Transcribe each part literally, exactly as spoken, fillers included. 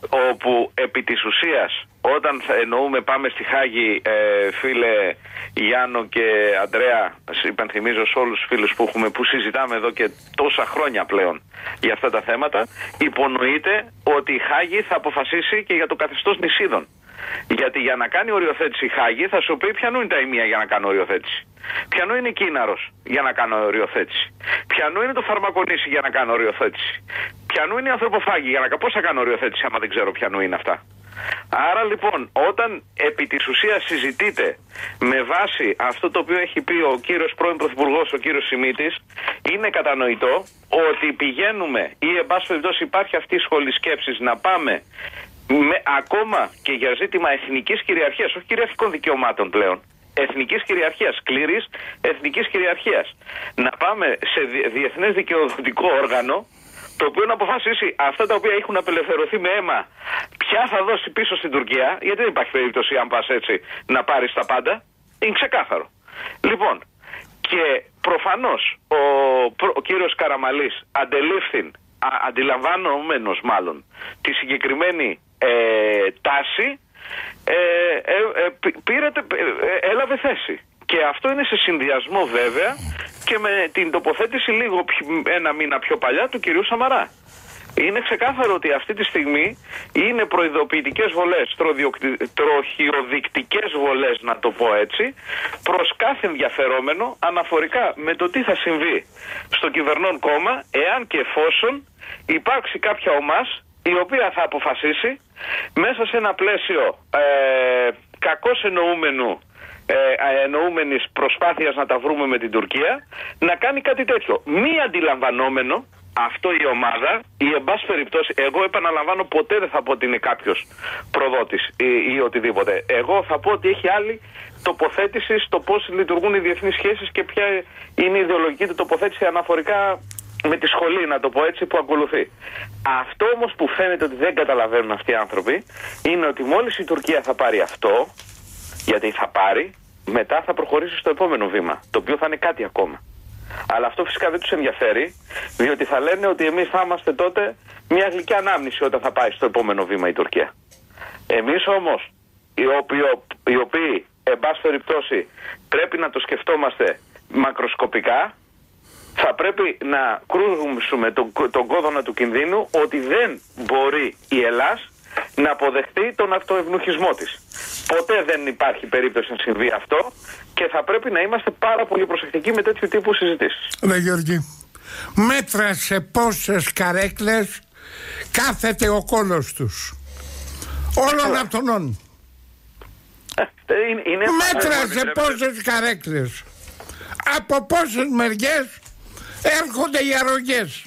όπου επί της ουσίας, όταν εννοούμε πάμε στη Χάγη, ε, φίλε Γιάννο και Αντρέα, υπενθυμίζω σε όλους τους φίλους που έχουμε, που συζητάμε εδώ και τόσα χρόνια πλέον για αυτά τα θέματα, υπονοείται ότι η Χάγη θα αποφασίσει και για το καθεστώς νησίδων. Γιατί για να κάνει οριοθέτηση η Χάγη θα σου πει ποιανού είναι τα ημεία για να κάνω οριοθέτηση. Ποιανού είναι η Κίναρος για να κάνω οριοθέτηση. Ποιανού είναι το Φαρμακονήσι για να κάνω οριοθέτηση. Ποιανού είναι η Ανθρωποφάγη για να κάνω. Πώς θα κάνω οριοθέτηση άμα δεν ξέρω ποιανού είναι αυτά. Άρα λοιπόν, όταν επί της ουσίας συζητείτε με βάση αυτό το οποίο έχει πει ο κύριος πρώην Πρωθυπουργός, ο κύριος Σιμίτης, είναι κατανοητό ότι πηγαίνουμε ή εν πάση περιπτώσει υπάρχει αυτή η σχολή σκέψης να πάμε με, ακόμα και για ζήτημα εθνικής κυριαρχίας, όχι κυριαρχικών δικαιωμάτων πλέον, εθνικής κυριαρχίας, σκληρής εθνικής κυριαρχίας, να πάμε σε διεθνές δικαιοδοτικό όργανο, το οποίο να αποφασίσει αυτά τα οποία έχουν απελευθερωθεί με αίμα, ποια θα δώσει πίσω στην Τουρκία, γιατί δεν υπάρχει περίπτωση, αν πας έτσι, να πάρεις τα πάντα. Είναι ξεκάθαρο. Λοιπόν, και προφανώς ο, ο κύριος Καραμαλής αντελήφθη, α, αντιλαμβανόμενος μάλλον, τη συγκεκριμένη ε, τάση, ε, ε, ε, πήρε, ε, έλαβε θέση. Και αυτό είναι σε συνδυασμό βέβαια και με την τοποθέτηση λίγο ένα μήνα πιο παλιά του κυρίου Σαμαρά. Είναι ξεκάθαρο ότι αυτή τη στιγμή είναι προειδοποιητικές βολές, τροχιοδεικτικές βολές να το πω έτσι, προς κάθε ενδιαφερόμενο αναφορικά με το τι θα συμβεί στο κυβερνών κόμμα εάν και εφόσον υπάρξει κάποια ομάς η οποία θα αποφασίσει μέσα σε ένα πλαίσιο ε, κακώς εννοούμενου Ε, εννοούμενης προσπάθειας να τα βρούμε με την Τουρκία, να κάνει κάτι τέτοιο. Μη αντιλαμβανόμενο αυτό η ομάδα, ή εν πάση περιπτώσει, εγώ επαναλαμβάνω, ποτέ δεν θα πω ότι είναι κάποιος προδότης ή, ή οτιδήποτε. Εγώ θα πω ότι έχει άλλη τοποθέτηση στο πώς λειτουργούν οι διεθνείς σχέσεις και ποια είναι η ιδεολογική του τοποθέτηση αναφορικά με τη σχολή, να το πω έτσι, που ακολουθεί. Αυτό όμως που φαίνεται ότι δεν καταλαβαίνουν αυτοί οι άνθρωποι είναι ότι μόλις η Τουρκία θα πάρει αυτό, γιατί θα πάρει, μετά θα προχωρήσει στο επόμενο βήμα, το οποίο θα είναι κάτι ακόμα. Αλλά αυτό φυσικά δεν τους ενδιαφέρει, διότι θα λένε ότι εμείς θα είμαστε τότε μια γλυκιά ανάμνηση όταν θα πάει στο επόμενο βήμα η Τουρκία. Εμείς όμως, οι οποίοι, οι οποίοι εν πάση περιπτώσει πρέπει να το σκεφτόμαστε μακροσκοπικά, θα πρέπει να κρούσουμε τον, τον κόδωνα του κινδύνου ότι δεν μπορεί η Ελλάς να αποδεχτεί τον αυτοευνοχισμό της. Ποτέ δεν υπάρχει περίπτωση να συμβεί αυτό και θα πρέπει να είμαστε πάρα πολύ προσεκτικοί με τέτοιου τύπου συζητήσεις. Ναι, Γιώργη, μέτρα σε πόσες καρέκλες κάθεται ο κόλος τους όλων αυτών. Είναι, είναι μέτρα σε πόσες καρέκλες, από πόσες μεριές έρχονται οι αρρωγές.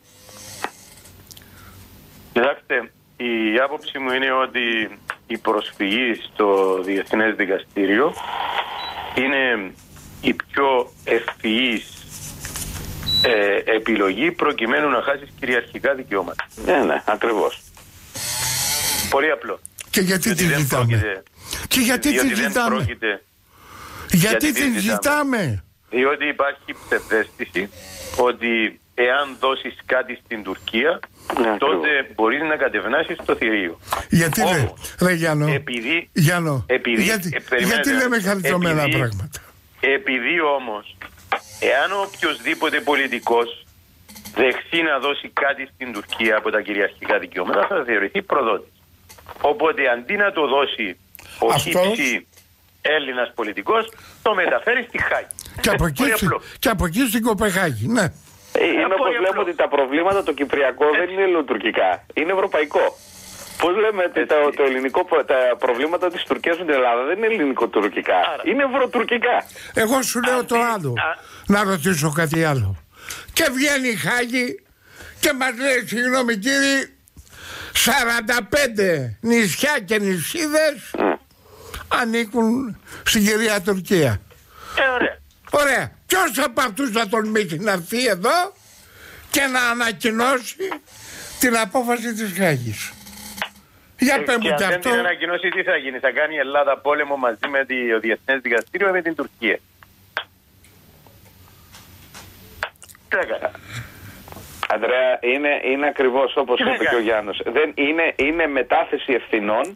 Κοιτάξτε, η άποψη μου είναι ότι η προσφυγή στο Διεθνές Δικαστήριο είναι η πιο ευφυής ε, επιλογή προκειμένου να χάσεις κυριαρχικά δικαιώματα. Ναι, ναι, ακριβώς. Πολύ απλό. Και γιατί τη ζητάμε. Και γιατί τη ζητάμε. Πρόκειται, γιατί, γιατί τη ζητάμε. ζητάμε. Διότι υπάρχει ψευδαίσθηση ότι εάν δώσεις κάτι στην Τουρκία, ναι, τότε μπορείς να κατευνάσεις το θηρίο. Γιατί Όμως, λέει, ρε Γιάννο, επειδή, Γιάννο επειδή, γιατί, ε, γιατί λέμε χαριτωμένα επειδή, πράγματα. Επειδή όμως, εάν οποιοσδήποτε πολιτικός δεχθεί να δώσει κάτι στην Τουρκία από τα κυριαρχικά δικαιώματα, θα θεωρηθεί προδότης. Οπότε αντί να το δώσει ο χύψη Έλληνας πολιτικός, το μεταφέρει στη Χάγη. Και από, εκεί, και από εκεί στην Κοπεχάγη, ναι. Είναι όπως λέμε ότι τα προβλήματα το κυπριακό έτσι δεν είναι ελληνοτουρκικά, είναι ευρωπαϊκό. Πώς λέμε ότι το, το ελληνικό, τα προβλήματα της Τουρκίας με την Ελλάδα δεν είναι ελληνικοτουρκικά, άρα είναι ευρωτουρκικά. Εγώ σου λέω α, το άλλο, α... να ρωτήσω κάτι άλλο. Και βγαίνει η Χάγη και μας λέει, συγγνώμη κύριοι, σαράντα πέντε νησιά και νησίδες mm. ανήκουν στην κυρία Τουρκία. Ε, ωραία. Ωραία. Ποιος από αυτούς θα τολμήσει να έρθει εδώ και να ανακοινώσει την απόφαση της Χάγης? Για ε, πες μου και αν αυτό. δεν την ανακοινώσει, τι θα γίνει? Θα κάνει η Ελλάδα πόλεμο μαζί με το Διεθνές Δικαστήριο με την Τουρκία. Τι θα κάνει? Αντρέα, είναι, είναι ακριβώς όπως είπε και ο Γιάννος. Δεν είναι, είναι μετάθεση ευθυνών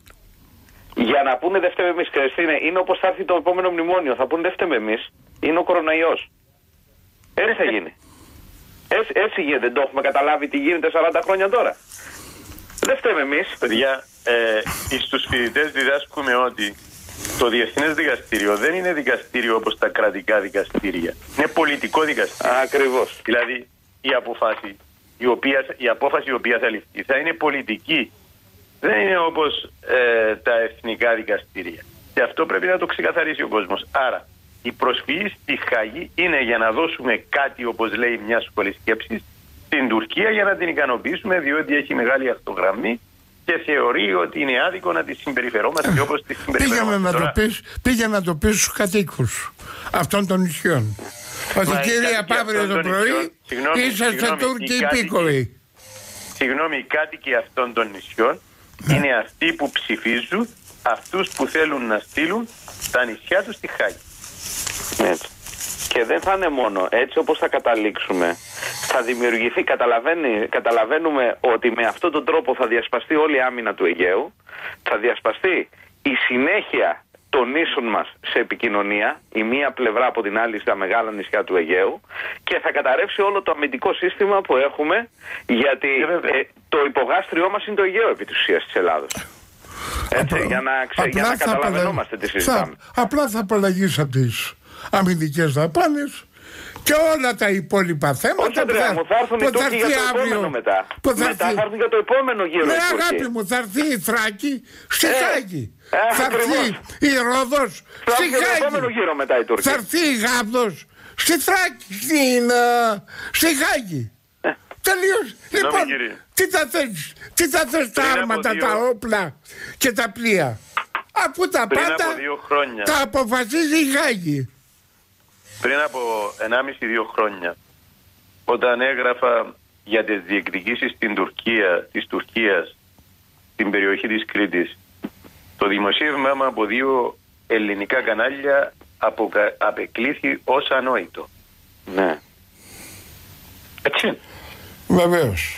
για να πούνε δεν φταίμε εμείς. Είναι, είναι όπως θα έρθει το επόμενο μνημόνιο. Θα πούνε δεν φταίμε εμείς. Είναι ο κοροναϊός. Έτσι θα γίνει. Έτσι, έτσι γίνεται. Δεν το έχουμε καταλάβει τι γίνεται σαράντα χρόνια τώρα. Δεν φταίμε εμείς. Παιδιά, ε, στους φοιτητές διδάσκουμε ότι το Διεθνές Δικαστήριο δεν είναι δικαστήριο όπως τα κρατικά δικαστήρια. Είναι πολιτικό δικαστήριο. Ακριβώς. Δηλαδή η απόφαση η, οποία, η απόφαση η οποία θα ληφθεί θα είναι πολιτική. Δεν είναι όπως ε, τα εθνικά δικαστήρια. Και αυτό πρέπει να το ξεκαθαρίσει ο κόσμος. Άρα η προσφυγή στη Χάγη είναι για να δώσουμε κάτι, όπως λέει μια σχολή σκέψης, στην Τουρκία για να την ικανοποιήσουμε, διότι έχει μεγάλη αυτογραμμή και θεωρεί ότι είναι άδικο να τη συμπεριφερόμαστε όπως τη συμπεριφερόμαστε. Πήγαινε να, το πεις, πήγε να το πεις στους κατοίκους αυτών των νησιών. Ότι κύριε Παύλο το πρωί είσαστε Τούρκοι υπήκοοι. Συγγνώμη, οι κάτοικοι αυτών των νησιών ναι. είναι αυτοί που ψηφίζουν αυτούς που θέλουν να στείλουν τα νησιά τους στη Χάγη. Έτσι. Και δεν θα είναι μόνο έτσι όπως θα καταλήξουμε. Θα δημιουργηθεί, καταλαβαίνουμε ότι με αυτόν τον τρόπο θα διασπαστεί όλη η άμυνα του Αιγαίου, θα διασπαστεί η συνέχεια των νήσων μας σε επικοινωνία, η μία πλευρά από την άλλη στα μεγάλα νησιά του Αιγαίου, και θα καταρρεύσει όλο το αμυντικό σύστημα που έχουμε, γιατί ε, το υπογάστριό μας είναι το Αιγαίο επί της ουσίας της Ελλάδος. Έτσι, απλά, για να, ξε, για να καταλαβαίνόμαστε τι συζητάμε. Θα, απλά θα απαλλαγείς από τις αμυντικές δαπάνες και όλα τα υπόλοιπα θέματα. Όχι, Αντρέα μου, θα έρθουν οι Τούρκοι για το επόμενο μετά. Μετά θα έρθουν για το επόμενο γύρο. Ναι, αγάπη μου, θα έρθει η Θράκη στη Χάγη. Ε, θα έρθει η Ρόδος στη Χάγη. Θα έρθει η Γάβδος στη Θράκη, στην, uh, στη Χάγη. Ε. Τελείως. Λοιπόν, τι θα θες, τι θα θες τα άρματα, δύο... τα όπλα και τα πλοία. Αφού τα πριν πάντα τα αποφασίζει η Χάγη. Πριν από ενάμιση δύο χρόνια, όταν έγραφα για τις διεκδικήσεις στην Τουρκία, της Τουρκίας, στην περιοχή της Κρήτης, το δημοσίευμα μου από δύο ελληνικά κανάλια αποκα... απεκλήθη ως ανόητο. Ναι. Έτσι. Βεβαίως.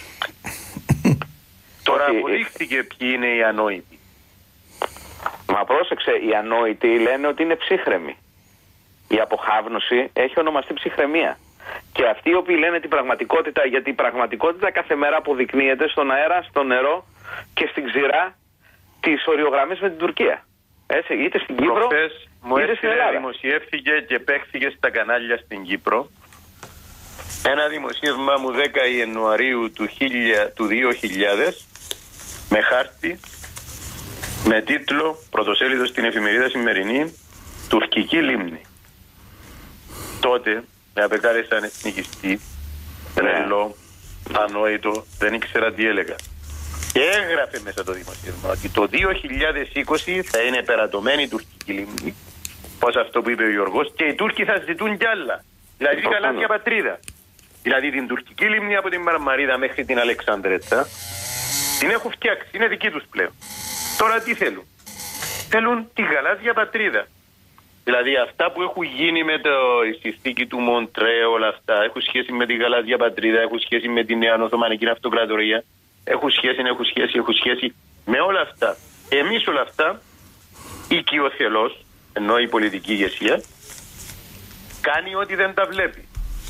Τώρα αποδείχθηκε ποιοι είναι οι ανόητοι. Μα πρόσεξε, οι ανόητοι λένε ότι είναι ψύχρεμοι. Η αποχάβνωση έχει ονομαστεί ψυχραιμία. Και αυτοί οι οποίοι λένε την πραγματικότητα, γιατί η πραγματικότητα κάθε μέρα αποδεικνύεται στον αέρα, στο νερό και στην ξηρά τις οριογραμμές με την Τουρκία. Έτσι, είτε στην Κύπρο, προχθές μου είτε στην Ελλάδα. Δημοσιεύθηκε και παίχθηκε στα κανάλια στην Κύπρο ένα δημοσίευμα μου δέκα Ιανουαρίου του, του δύο χιλιάδες με χάρτη, με τίτλο πρωτοσέλιδο στην εφημερίδα Σημερινή, Τουρκική λίμνη. Τότε με απεκάλεσαν εθνικιστή, τρελό, ανόητο, δεν ήξερα τι έλεγα. Και έγραφε μέσα το δημοσίευμα ότι το δύο χιλιάδες είκοσι θα είναι περατωμένη η τουρκική λίμνη, πως αυτό που είπε ο Γιώργος, και οι Τούρκοι θα ζητούν κι άλλα. Δηλαδή γαλάζια πατρίδα. Δηλαδή την τουρκική λίμνη από την Μαρμαρίδα μέχρι την Αλεξανδρέτσα την έχουν φτιάξει, είναι δική τους πλέον. Τώρα τι θέλουν? Θέλουν τη γαλάζια πατρίδα. Δηλαδή αυτά που έχουν γίνει με το συνθήκη του Μοντρέ, όλα αυτά έχουν σχέση με τη γαλάζια πατρίδα, έχουν σχέση με τη νέα Οθωμανική Αυτοκρατορία, έχουν σχέση, έχουν σχέση, έχουν σχέση με όλα αυτά. Εμείς όλα αυτά, οικειοθελώς, ενώ η πολιτική ηγεσία, κάνει ό,τι δεν τα βλέπει.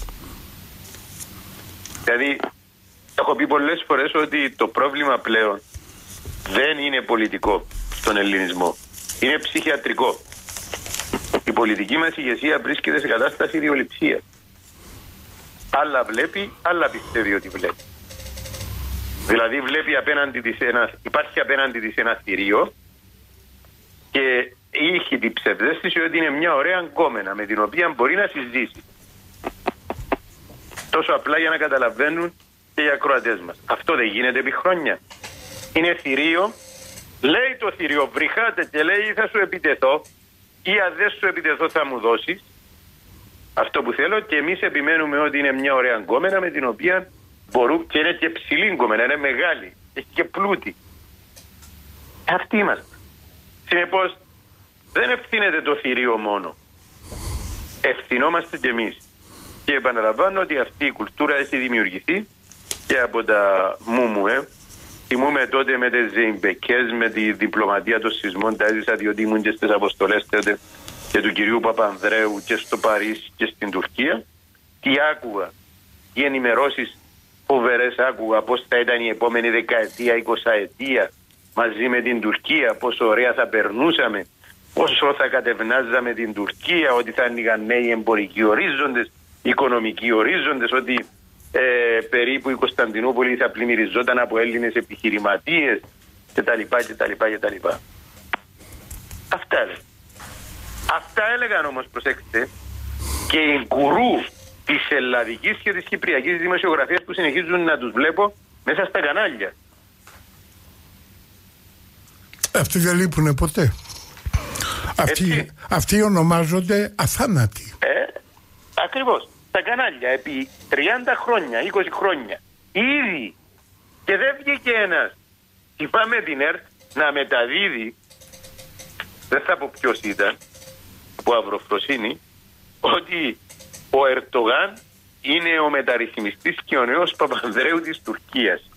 Δηλαδή, έχω πει πολλές φορές ότι το πρόβλημα πλέον δεν είναι πολιτικό στον ελληνισμό. Είναι ψυχιατρικό. Η πολιτική μας ηγεσία βρίσκεται σε κατάσταση ιδιοληψίας. Άλλα βλέπει, άλλα πιστεύει ότι βλέπει. Δηλαδή βλέπει απέναντι της ένα, υπάρχει απέναντι της ένα θηρίο και είχε την ψευδέστηση ότι είναι μια ωραία γκόμενα με την οποία μπορεί να συζήσει. Τόσο απλά για να καταλαβαίνουν και οι ακροατές μας. Αυτό δεν γίνεται επί χρόνια. Είναι θηρίο, λέει το θηρίο, βρυχάτε και λέει θα σου επιτεθώ ή αν δεν σου επιτεθώ θα μου δώσεις αυτό που θέλω, και εμείς επιμένουμε ότι είναι μια ωραία γκόμενα με την οποία μπορούμε, και είναι και ψηλή γκόμενα, είναι μεγάλη, έχει και πλούτη. Αυτοί είμαστε. Συνεπώς δεν ευθύνεται το θηρίο μόνο. Ευθυνόμαστε κι εμείς. Και επαναλαμβάνω ότι αυτή η κουλτούρα έχει δημιουργηθεί και από τα Μούμουε. Θυμούμαι τότε με τις Ζεϊμπεκές, με τη διπλωματία των σεισμών, τα έζησα διότι ήμουν και στις αποστολές τότε και του κυρίου Παπανδρέου και στο Παρίσι και στην Τουρκία. Τι άκουγα, τι ενημερώσεις φοβερές άκουγα, πώς θα ήταν η επόμενη δεκαετία, εικοσαετία μαζί με την Τουρκία, πόσο ωραία θα περνούσαμε, πόσο θα κατευνάζαμε την Τουρκία, ότι θα ανοίγαν νέοι εμπορικοί ορίζοντες, οικονομικοί ορίζοντες, ότι ε, περίπου η Κωνσταντινούπολη θα πλημμυριζόταν από Έλληνες επιχειρηματίες κτλ. κτλ, κτλ. Αυτά έλεγαν. Αυτά έλεγαν όμως, προσέξτε, και οι γκουρού της ελλαδικής και της κυπριακής δημοσιογραφίας που συνεχίζουν να τους βλέπω μέσα στα κανάλια. Αυτοί δεν λείπουνε ποτέ. Αυτοί, αυτοί ονομάζονται αθάνατοι. Ε, ακριβώς. Τα κανάλια επί τριάντα χρόνια, είκοσι χρόνια ήδη, και δεν βγήκε ένας. Είπαμε την ΕΡΤ να μεταδίδει, δεν θα πω ποιος ήταν, από αυροφροσύνη, ότι ο Ερντογάν είναι ο μεταρρυθμιστής και ο νέος Παπανδρέου της Τουρκίας.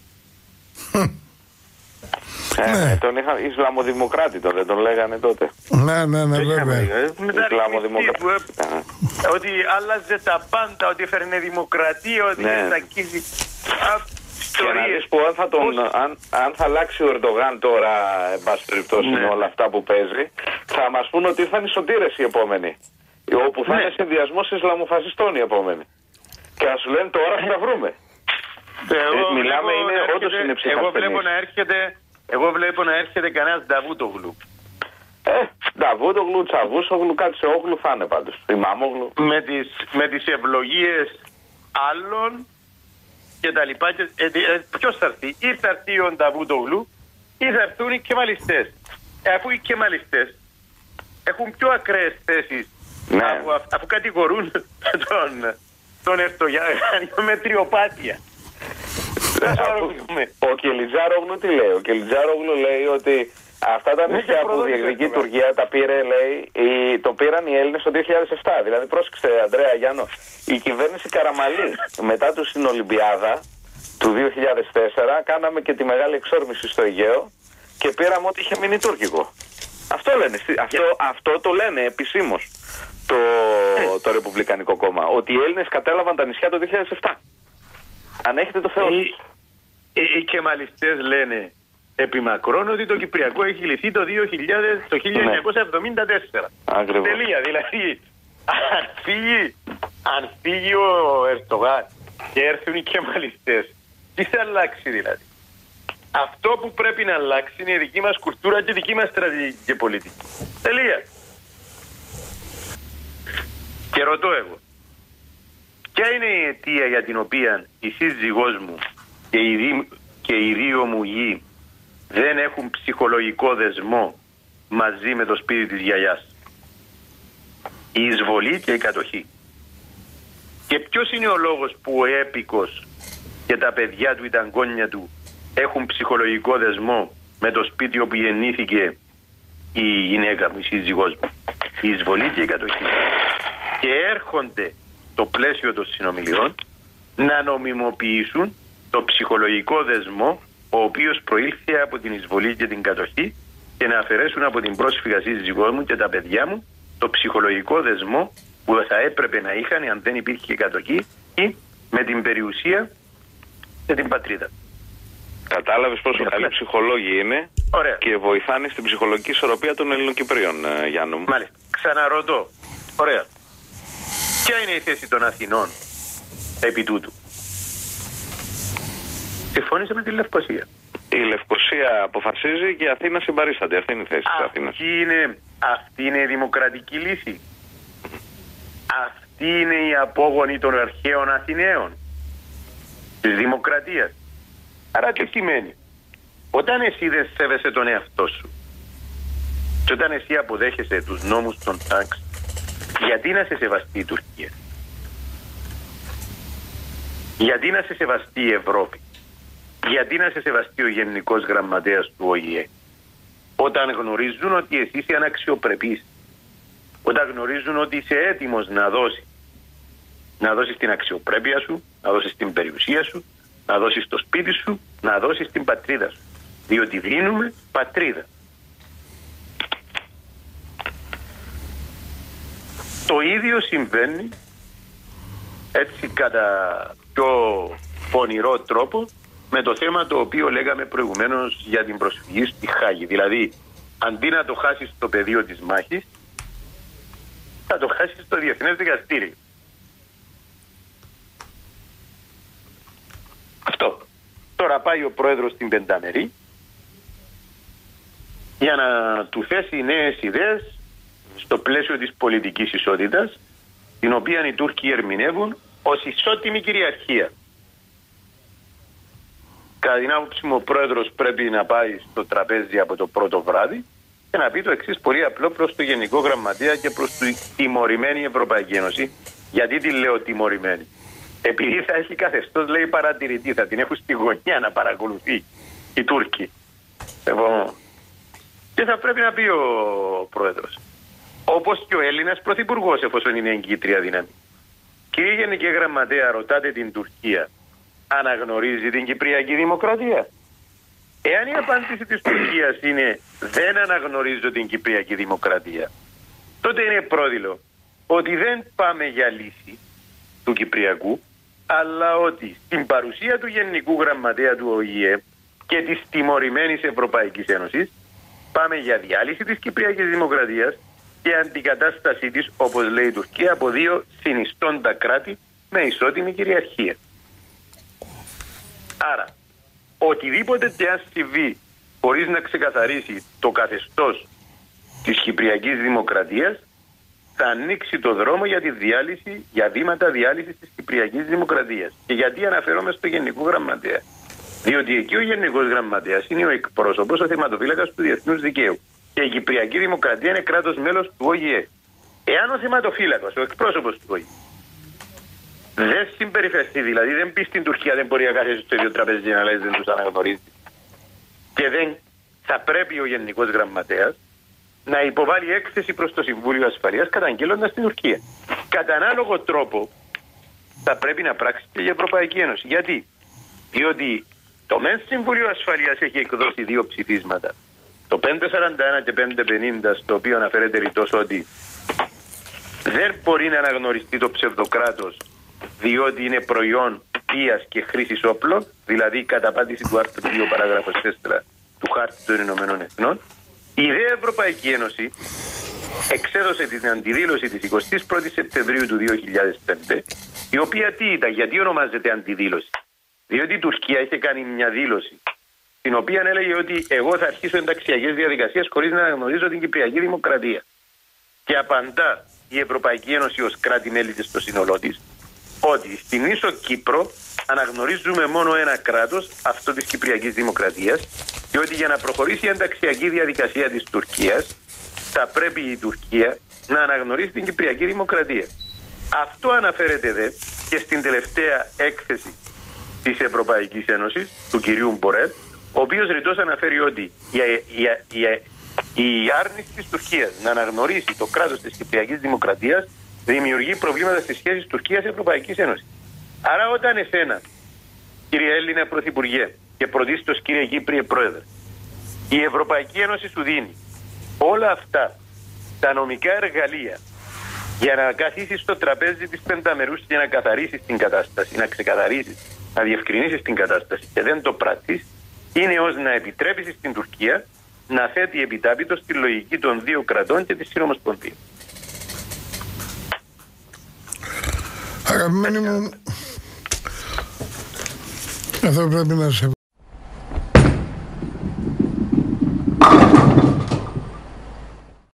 Ε, ναι. Τον είχα Ισλαμοδημοκράτη, τον δεν τον λέγανε τότε. Ναι, ναι, ναι, βέβαια. Ισλαμοδημοκράτη. Ότι άλλαζε τα πάντα, ότι έφερνε δημοκρατία, ότι ναι. δεν θα αγγίζει. Και να δεις που αν θα, τον, αν, αν θα αλλάξει ο Ερντογάν τώρα, εν πάση περιπτώσει, ναι. όλα αυτά που παίζει, θα μας πούν ότι ήρθαν οι σωτήρες οι επόμενοι. Όπου θα ναι. είναι συνδυασμός Ισλαμοφασιστών οι επόμενοι. Και να σου λένε τώρα θα τα βρούμε. Εγώ ε, μιλάμε, είναι, έρχεται, όντως είναι ψυχασθενής. Εγώ βλέπω να έρχεται, εγώ βλέπω να έρχεται κανένας Νταβούτογλου. Ε, Νταβούτογλου, Τσαβούσογλου, κάτι σε όχλου θα είναι πάντως. Ημάμογλου. Με τις, με τις ευλογίες άλλων και τα λοιπά. Και, ε, ε, ποιος θα έρθει, ή θα έρθει ο Νταβούτογλου ή θα έρθουν οι κεμαλιστές. Ε, αφού οι κεμαλιστές έχουν πιο ακραίες θέσεις, ναι. αφού, αφού κατηγορούν τον, τον Ερντογάν με τριοπάτεια. Ο Κελιτζάρογλου τι λέει, ο Κελιτζάρογλου λέει ότι αυτά τα νησιά που διεκδικεί η Τουρκία τα πήρε, λέει, οι, το πήραν οι Έλληνες το δύο χιλιάδες επτά. Δηλαδή, πρόσεξε, Ανδρέα Γιάννο, η κυβέρνηση Καραμαλή μετά του στην Ολυμπιάδα του δύο χιλιάδες τέσσερα κάναμε και τη μεγάλη εξόρμηση στο Αιγαίο και πήραμε ό,τι είχε μείνει τουρκικό. Αυτό λένε, αυτό, αυτό το λένε επισήμως το, το Ρεπουμπλικανικό Κόμμα, ότι οι Έλληνες κατέλαβαν τα νησιά το δύο χιλιάδες επτά. Αν έχετε το Θεό. Οι, οι, οι κεμαλιστές λένε επί μακρόν ότι το Κυπριακό έχει λυθεί το, δύο χιλιάδες, το χίλια εννιακόσια εβδομήντα τέσσερα. Ακριβώς. Τελεία. Δηλαδή, αν φύγει, αν φύγει ο Ερντογάν και έρθουν οι κεμαλιστές, τι θα αλλάξει δηλαδή? Αυτό που πρέπει να αλλάξει είναι η δική μας κουλτούρα και η δική μας στρατηγική και πολιτική. Τελεία. Και ρωτώ εγώ, ποια είναι η αιτία για την οποία η σύζυγός μου και οι, δι... και οι δύο μου γη δεν έχουν ψυχολογικό δεσμό μαζί με το σπίτι της γιαγιάς? Η εισβολή και η κατοχή. Και ποιος είναι ο λόγος που ο έπικος και τα παιδιά του, οι ταγκόνια του, έχουν ψυχολογικό δεσμό με το σπίτι όπου γεννήθηκε η γυναίκα μου, η σύζυγός μου? Η εισβολή και η κατοχή. Και έρχονται στο πλαίσιο των συνομιλιών να νομιμοποιήσουν το ψυχολογικό δεσμό ο οποίος προήλθε από την εισβολή και την κατοχή και να αφαιρέσουν από την πρόσφυγα σύζυγό μου και τα παιδιά μου το ψυχολογικό δεσμό που θα έπρεπε να είχαν αν δεν υπήρχε κατοχή ή με την περιουσία και την πατρίδα. Κατάλαβες πόσο καλοί ψυχολόγοι είναι. Ωραία. Και βοηθάνε στην ψυχολογική ισορροπία των Ελληνοκυπρίων, Γιάννο μου. Μάλιστα. Ξαναρωτώ. Ωραία. Ποια είναι η θέση των Αθηνών επί τούτου? Συμφώνησε με τη Λευκοσία. Η Λευκοσία αποφασίζει και η Αθήνα συμπαρίσταται. Αυτή είναι η θέση της Αθήνας. Είναι, αυτή είναι η δημοκρατική λύση. Αυτή είναι η απόγονη των αρχαίων Αθηναίων της δημοκρατίας. Άρα τι σημαίνει? Όταν εσύ δεν σέβεσαι τον εαυτό σου και όταν εσύ αποδέχεσαι τους νόμους των τάξ, γιατί να σε σεβαστεί η Τουρκία? Γιατί να σε σεβαστεί η Ευρώπη? Γιατί να σε σεβαστεί ο Γενικός Γραμματέας του Ο Η Ε? Όταν γνωρίζουν ότι εσύ είσαι αναξιοπρεπής, όταν γνωρίζουν ότι είσαι έτοιμος να δώσεις, να δώσεις την αξιοπρέπεια σου, να δώσεις την περιουσία σου, Να δώσεις το σπίτι σου, να δώσεις την πατρίδα σου. Διότι δίνουμε πατρίδα. Το ίδιο συμβαίνει έτσι κατά πιο πονηρό τρόπο με το θέμα το οποίο λέγαμε προηγουμένως για την προσφυγή στη Χάγη. Δηλαδή, αντί να το χάσεις στο πεδίο της μάχης, θα το χάσεις στο Διεθνές Δικαστήριο. Αυτό. Τώρα πάει ο πρόεδρος στην Πενταμερή για να του θέσει νέες ιδέες στο πλαίσιο της πολιτικής ισότητας, την οποία οι Τούρκοι ερμηνεύουν ως ισότιμη κυριαρχία. Κατά την άποψη μου, ο πρόεδρος πρέπει να πάει στο τραπέζι από το πρώτο βράδυ και να πει το εξής πολύ απλό προς το Γενικό Γραμματέα και προς τη τιμωρημένη Ευρωπαϊκή Ένωση. Γιατί τη λέω τιμωρημένη? Επειδή θα έχει καθεστώς, λέει, παρατηρητή, θα την έχουν στη γωνιά να παρακολουθεί οι Τούρκοι. Λοιπόν, και θα πρέπει να πει ο πρόεδρος, όπως και ο Έλληνας πρωθυπουργός, εφόσον είναι εγκύτρια δύναμη. Κύριε Γενική Γραμματέα, ρωτάτε την Τουρκία, αναγνωρίζει την Κυπριακή Δημοκρατία? Εάν η απάντηση της Τουρκίας είναι δεν αναγνωρίζω την Κυπριακή Δημοκρατία, τότε είναι πρόδειλο ότι δεν πάμε για λύση του Κυπριακού, αλλά ότι στην παρουσία του Γενικού Γραμματέα του Ο Η Ε και της τιμωρημένης Ευρωπαϊκής Ένωσης πάμε για διάλυση της Κυπριακής Δημοκρατίας και αντικατάστασή της, όπως λέει η Τουρκία, από δύο συνιστώντα κράτη με ισότιμη κυριαρχία. Άρα, οτιδήποτε και αν συμβεί χωρίς να ξεκαθαρίσει το καθεστώς της Κυπριακής Δημοκρατίας, θα ανοίξει το δρόμο για τη διάλυση, για βήματα διάλυσης της Κυπριακής Δημοκρατίας. Και γιατί αναφέρομαι στο Γενικό Γραμματέα? Διότι εκεί ο Γενικός Γραμματέας είναι ο εκπρόσωπος, ο θεματοφύλακας του διεθνούς δικαίου. Και η Κυπριακή Δημοκρατία είναι κράτος μέλος του Ο Η Ε. Εάν ο θεματοφύλακας, ο εκπρόσωπος του Ο Η Ε, δεν συμπεριφερθεί, δηλαδή δεν πει στην Τουρκία δεν μπορεί να κάθεται στο ίδιο τραπέζι να λέει δεν τους αναγνωρίζει, και δεν θα πρέπει ο Γενικός Γραμματέας να υποβάλει έκθεση προς το Συμβούλιο Ασφαλείας καταγγέλλοντας την Τουρκία. Κατά ανάλογο τρόπο θα πρέπει να πράξει και η Ευρωπαϊκή Ένωση. Γιατί? Διότι το ΜΕΝ Συμβούλιο Ασφαλείας έχει εκδώσει δύο ψηφίσματα. Το πεντακόσια σαράντα ένα και πεντακόσια πενήντα, στο οποίο αναφέρεται ρητός ότι δεν μπορεί να αναγνωριστεί το ψευδοκράτος διότι είναι προϊόν βίας και χρήσης όπλων, δηλαδή καταπάτηση του άρθρου δύο παράγραφος τέσσερα του Χάρτη των Ηνωμένων Εθνών. Η ΔΕ Ευρωπαϊκή Ένωση εξέδωσε την αντιδήλωση της εικοστής πρώτης Σεπτεμβρίου του δύο χιλιάδες πέντε, η οποία τι ήταν, γιατί ονομάζεται αντιδήλωση? Διότι η Τουρκία είχε κάνει μια δήλωση, την οποία έλεγε ότι εγώ θα αρχίσω ενταξιακές διαδικασίες χωρίς να αναγνωρίζω την Κυπριακή Δημοκρατία. Και απαντά η Ευρωπαϊκή Ένωση ως κράτη-μέλη της στο σύνολό της, ότι στην ίσο Κύπρο αναγνωρίζουμε μόνο ένα κράτος, αυτό της Κυπριακής Δημοκρατίας, και ότι για να προχωρήσει η ενταξιακή διαδικασία της Τουρκίας θα πρέπει η Τουρκία να αναγνωρίσει την Κυπριακή Δημοκρατία. Αυτό αναφέρεται δε και στην τελευταία έκθεση της Ευρωπαϊκής Ένωσης, του κυρίου Μπορέλ, ο οποίος ρητός αναφέρει ότι η, η, η, η, η άρνηση της Τουρκίας να αναγνωρίσει το κράτος της Κυπριακής Δημοκρατίας δημιουργεί προβλήματα στις σχέσεις Τουρκίας-Ευρωπαϊκής Ένωσης. Άρα όταν εσένα, κύριε Έλληνα Πρωθυπουργέ, και πρωτίστως κύριε Κύπριε Πρόεδρε, η Ευρωπαϊκή Ένωση σου δίνει όλα αυτά τα νομικά εργαλεία για να καθίσεις στο τραπέζι της πενταμερούς και να καθαρίσεις την κατάσταση, να ξεκαθαρίσεις, να διευκρινίσεις την κατάσταση, και δεν το πράττεις, είναι ως να επιτρέπεις στην Τουρκία να θέτει επιτάπητο στη λογική των δύο κρατών και της Συνομοσπονδίας. Αγαπημένοι μου, αυτό πρέπει να σε